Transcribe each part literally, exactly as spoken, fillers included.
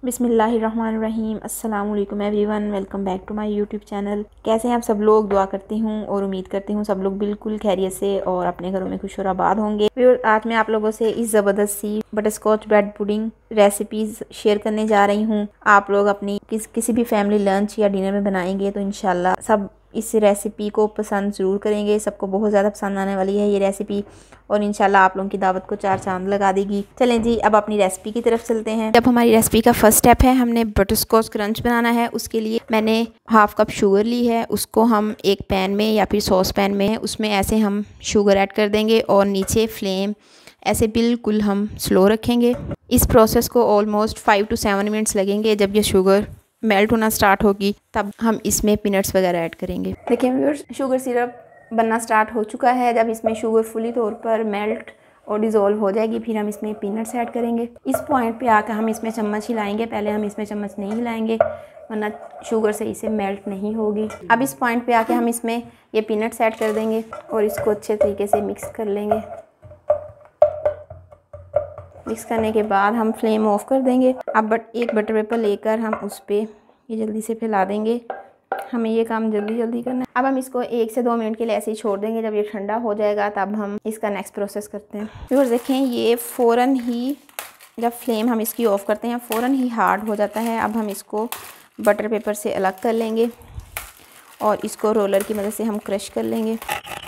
बिस्मिल्लाहिर्रहमानिर्रहीम अस्सलाम वालेकुम everyone, welcome back to my YouTube channel. कैसे हैं आप सब लोग? दुआ करती हूँ और उम्मीद करती हूँ सब लोग बिल्कुल खैरियत से और अपने घरों में खुश और आबाद होंगे। फिर आज मैं आप लोगों से इस ज़बरदस्त सी butterscotch bread pudding recipes share करने जा रही हूँ। आप लोग अपनी किस किसी भी फैमिली लंच या डिनर में बनाएंगे तो इंशाल्लाह सब इस रेसिपी को पसंद ज़रूर करेंगे। सबको बहुत ज़्यादा पसंद आने वाली है ये रेसिपी और इंशाल्लाह आप लोगों की दावत को चार चांद लगा देगी। चलें जी, अब अपनी रेसिपी की तरफ चलते हैं। जब हमारी रेसिपी का फर्स्ट स्टेप है, हमने बटरस्कॉच क्रंच बनाना है। उसके लिए मैंने हाफ कप शुगर ली है। उसको हम एक पैन में या फिर सॉस पैन में उसमें ऐसे हम शुगर ऐड कर देंगे और नीचे फ्लेम ऐसे बिल्कुल हम स्लो रखेंगे। इस प्रोसेस को almost five to seven minutes लगेंगे। जब ये शुगर मेल्ट होना स्टार्ट होगी तब हम इसमें पीनट्स वगैरह ऐड करेंगे। देखिए व्यूअर्स, शुगर सिरप बनना स्टार्ट हो चुका है। जब इसमें शुगर फुली तौर पर मेल्ट और डिज़ोल्व हो जाएगी फिर हम इसमें पीनट्स ऐड करेंगे। इस पॉइंट पे आकर हम इसमें चम्मच हिलाएंगे। पहले हम इसमें चम्मच नहीं हिलाएंगे वरना शुगर से इसे मेल्ट नहीं होगी। अब इस पॉइंट पे आके हम इसमें ये पीनट्स ऐड कर देंगे और इसको अच्छे तरीके से मिक्स कर लेंगे। मिक्स करने के बाद हम फ्लेम ऑफ कर देंगे। अब बट एक बटर पेपर लेकर हम उस पर ये जल्दी से फैला देंगे। हमें ये काम जल्दी जल्दी करना है। अब हम इसको एक से दो मिनट के लिए ऐसे ही छोड़ देंगे। जब ये ठंडा हो जाएगा तब हम इसका नेक्स्ट प्रोसेस करते हैं। व्यूअर्स देखें, ये फ़ौरन ही जब फ्लेम हम इसकी ऑफ़ करते हैं फ़ौरन ही हार्ड हो जाता है। अब हम इसको बटर पेपर से अलग कर लेंगे और इसको रोलर की मदद से हम क्रश कर लेंगे।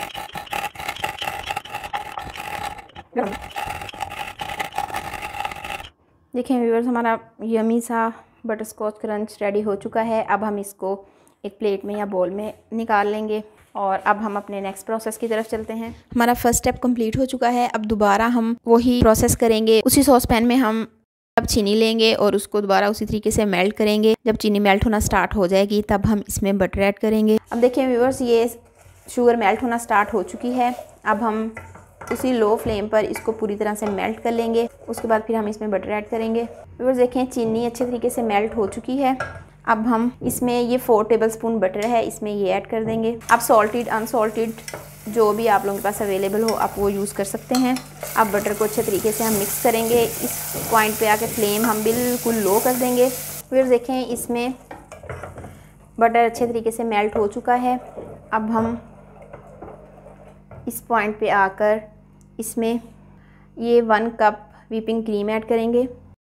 देखें व्यूअर्स, हमारा यमी सा बटरस्कॉच क्रंच रेडी हो चुका है। अब हम इसको एक प्लेट में या बोल में निकाल लेंगे और अब हम अपने नेक्स्ट प्रोसेस की तरफ चलते हैं। हमारा फर्स्ट स्टेप कंप्लीट हो चुका है। अब दोबारा हम वही प्रोसेस करेंगे। उसी सॉस पैन में हम अब चीनी लेंगे और उसको दोबारा उसी तरीके से मेल्ट करेंगे। जब चीनी मेल्ट होना स्टार्ट हो जाएगी तब हम इसमें बटर ऐड करेंगे। अब देखिए व्यूअर्स, ये शुगर मेल्ट होना स्टार्ट हो चुकी है। अब हम उसी लो फ्लेम पर इसको पूरी तरह से मेल्ट कर लेंगे। उसके बाद फिर हम इसमें बटर ऐड करेंगे। व्यूअर्स देखें, चीनी अच्छे तरीके से मेल्ट हो चुकी है। अब हम इसमें ये फोर टेबलस्पून बटर है, इसमें ये ऐड कर देंगे। आप सॉल्टेड अनसॉल्टेड जो भी आप लोगों के पास अवेलेबल हो आप वो यूज़ कर सकते हैं। अब बटर को अच्छे तरीके से हम मिक्स करेंगे। इस पॉइंट पे आके फ्लेम हम बिल्कुल लो कर देंगे। फिर देखें, इसमें बटर अच्छे तरीके से मेल्ट हो चुका है। अब हम इस पॉइंट पे आकर इसमें ये one cup whipping cream add करेंगे।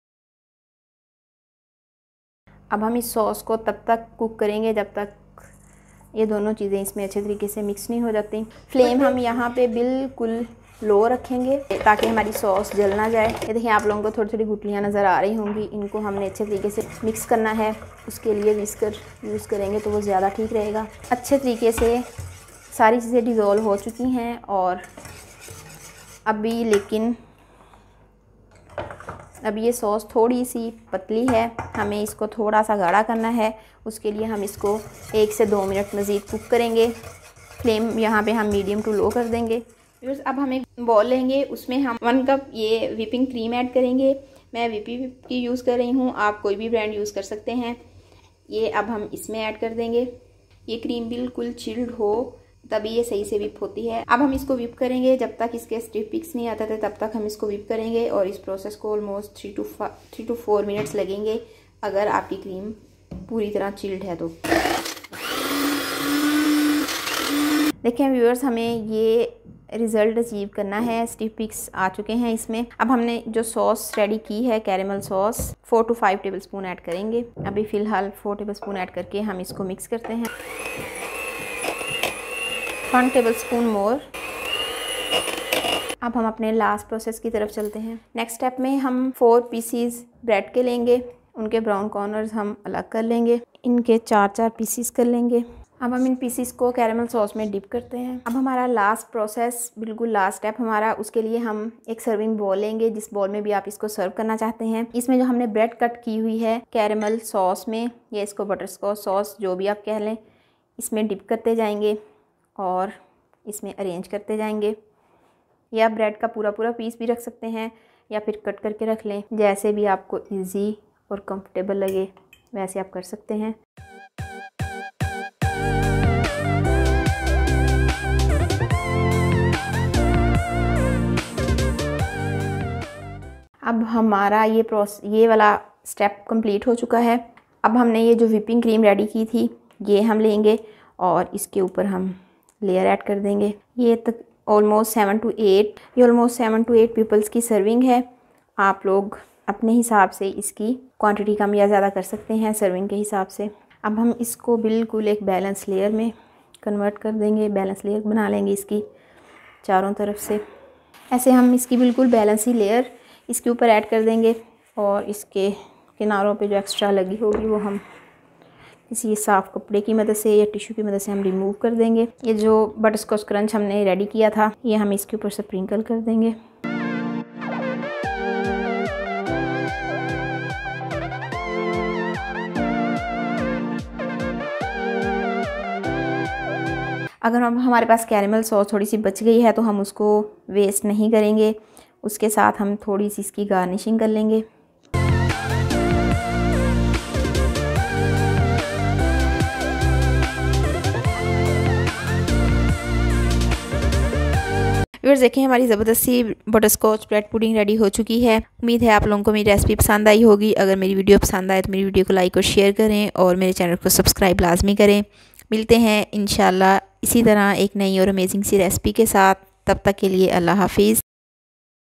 अब हम इस सॉस को तब तक कुक करेंगे जब तक ये दोनों चीज़ें इसमें अच्छे तरीके से मिक्स नहीं हो जाती। फ्लेम हम यहाँ पे बिल्कुल लो रखेंगे ताकि हमारी सॉस जल ना जाए। ये देखिए, आप लोगों को थोड़ी थोड़ी गुटलियाँ नज़र आ रही होंगी। इनको हमने अच्छे तरीके से मिक्स करना है। उसके लिए विस्कर यूज़ करेंगे तो वो ज़्यादा ठीक रहेगा। अच्छे तरीके से सारी चीज़ें डिज़ोल्व हो चुकी हैं और अभी लेकिन अब ये सॉस थोड़ी सी पतली है। हमें इसको थोड़ा सा गाढ़ा करना है। उसके लिए हम इसको एक से दो मिनट मज़ीद कुक करेंगे। फ्लेम यहाँ पे हम मीडियम टू लो कर देंगे। फिर अब हम एक बॉल लेंगे, उसमें हम वन कप ये व्हिपिंग क्रीम ऐड करेंगे। मैं व्हिपी की यूज़ कर रही हूँ, आप कोई भी ब्रांड यूज़ कर सकते हैं। ये अब हम इसमें ऐड कर देंगे। ये क्रीम बिल्कुल चिल्ड हो तभी ये सही से विप होती है। अब हम इसको विप करेंगे जब तक इसके स्टिफ पिक्स नहीं आते थे तब तक हम इसको विप करेंगे और इस प्रोसेस को almost three to three to four minutes लगेंगे अगर आपकी क्रीम पूरी तरह चिल्ड है तो। देखें व्यूअर्स, हमें ये रिज़ल्ट अचीव करना है। स्टिफ पिक्स आ चुके हैं इसमें। अब हमने जो सॉस रेडी की है caramel sauce, four to five tablespoon add करेंगे। अभी फ़िलहाल फोर टेबल स्पून ऐड करके हम इसको मिक्स करते हैं। One tablespoon more. अब हम अपने लास्ट प्रोसेस की तरफ चलते हैं। नेक्स्ट स्टेप में हम फोर पीसीज ब्रेड के लेंगे। उनके ब्राउन कॉर्नर्स हम अलग कर लेंगे। इनके चार चार पीसीस कर लेंगे। अब हम इन पीसीस को कैरेमल सॉस में डिप करते हैं। अब हमारा लास्ट प्रोसेस, बिल्कुल लास्ट स्टेप हमारा, उसके लिए हम एक सर्विंग बॉल लेंगे। जिस बॉल में भी आप इसको सर्व करना चाहते हैं, इसमें जो हमने ब्रेड कट की हुई है कैरेमल सॉस में या इसको बटरस्कॉच सॉस जो भी आप कह लें, इसमें डिप करते जाएंगे और इसमें अरेंज करते जाएंगे। या ब्रेड का पूरा पूरा पीस भी रख सकते हैं या फिर कट करके रख लें, जैसे भी आपको इजी और कंफर्टेबल लगे वैसे आप कर सकते हैं। अब हमारा ये प्रोस ये वाला स्टेप कंप्लीट हो चुका है। अब हमने ये जो व्हिपिंग क्रीम रेडी की थी ये हम लेंगे और इसके ऊपर हम लेयर ऐड कर देंगे। ये तक ऑलमोस्ट सेवन टू एट ये almost seven to eight peoples की सर्विंग है। आप लोग अपने हिसाब से इसकी क्वांटिटी कम या ज़्यादा कर सकते हैं सर्विंग के हिसाब से। अब हम इसको बिल्कुल एक बैलेंस लेयर में कन्वर्ट कर देंगे, बैलेंस लेयर बना लेंगे इसकी चारों तरफ से। ऐसे हम इसकी बिल्कुल बैलेंस ही लेयर इसके ऊपर ऐड कर देंगे और इसके किनारों पे जो एक्स्ट्रा लगी होगी वो हम किसी साफ़ कपड़े की मदद से या टिश्यू की मदद से हम रिमूव कर देंगे। ये जो बटरस्कॉच क्रंच हमने रेडी किया था ये हम इसके ऊपर स्प्रिंकल कर देंगे। अगर हम हमारे पास कैरेमल सॉस थोड़ी सी बच गई है तो हम उसको वेस्ट नहीं करेंगे, उसके साथ हम थोड़ी सी इसकी गार्निशिंग कर लेंगे। व्यूअर्स देखें हमारी ज़बरदस्त सी बटरस्कॉच ब्रेड पुडिंग रेडी हो चुकी है। उम्मीद है आप लोगों को मेरी रेसिपी पसंद आई होगी। अगर मेरी वीडियो पसंद आए तो मेरी वीडियो को लाइक और शेयर करें और मेरे चैनल को सब्सक्राइब लाजमी करें। मिलते हैं इंशाल्लाह इसी तरह एक नई और अमेजिंग सी रेसिपी के साथ। तब तक के लिए अल्लाह हाफिज़।